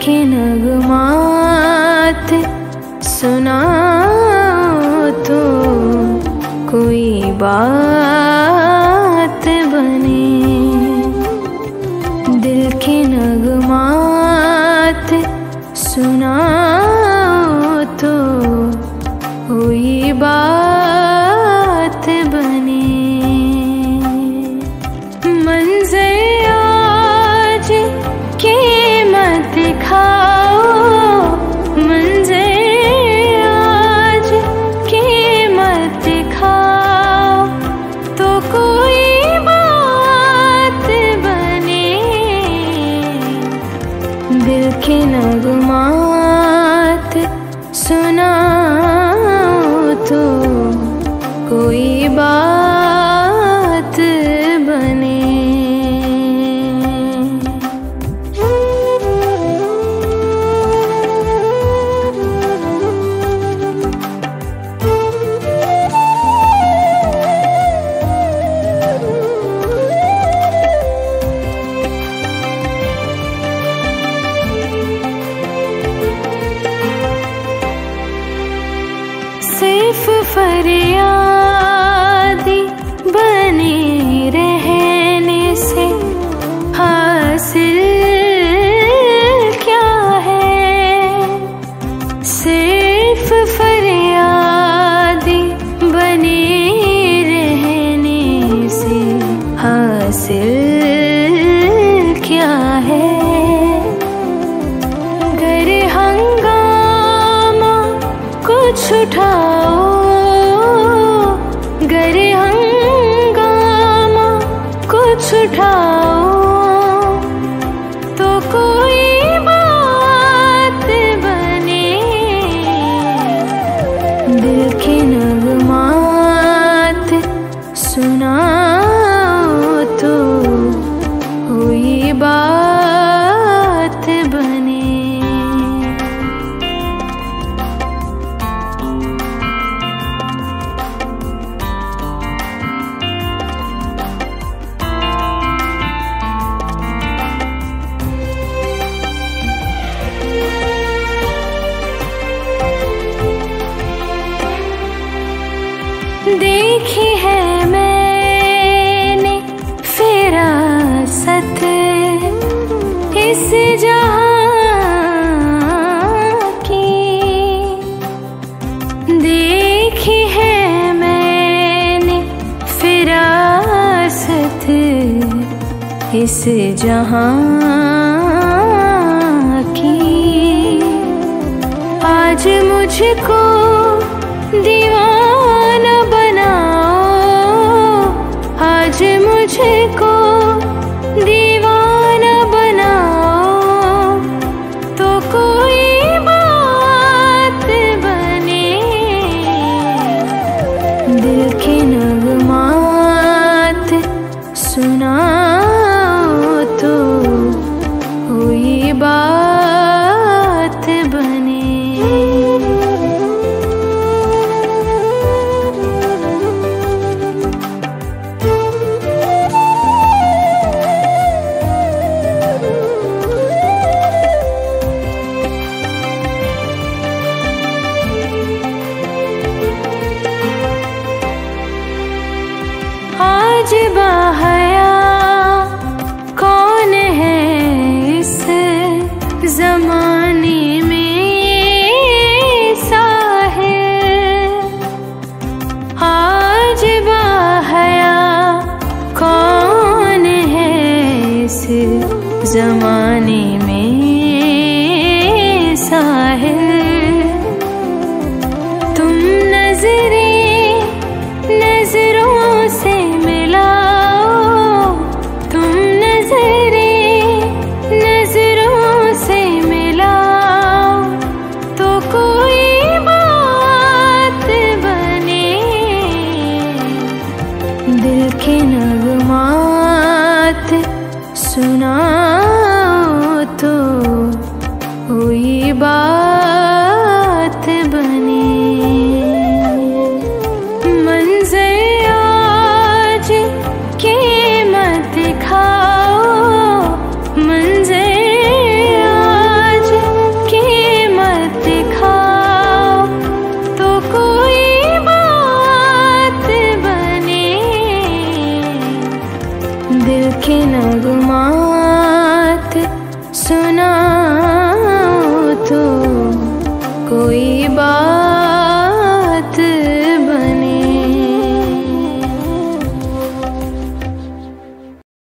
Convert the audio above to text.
के नगमात सुनाओ तो कोई बात बने। दिल के नगमात सुनाओ तो कोई बात बने। मंज़र आज के मत खाओ, मंज़र आज के मत खाओ तो कोई बात बने। दिल के नगमात सुनाओ तो कोई बात बने। सिर्फ फरियादी बने रहने से हासिल क्या है। सिर्फ फरियादी बने रहने से हासिल क्या है। गर हंगामा कुछ उठाओ, गर हंगामा कुछ उठाओ तो कोई बात बने। दिल के नगमात सुनाओ तो कोई बात बने। देखी है मैंने फिरासत इस जहां की। देखी है मैंने फिरासत इस जहां की। आज मुझको दीवाना बनाओ, आज मुझको दीवाना बनाओ तो कोई बात बने। दिल के नगमात सुनाओ तो कोई बात बने। आज बाहया कौन है इस जमाने में साहिल। आज बाहया कौन है इस जमाने में साहिल। तुम नजरों से मिलाओ, तुम नजरों से मिलाओ तो कोई बात बने। दिल के नगमात सुना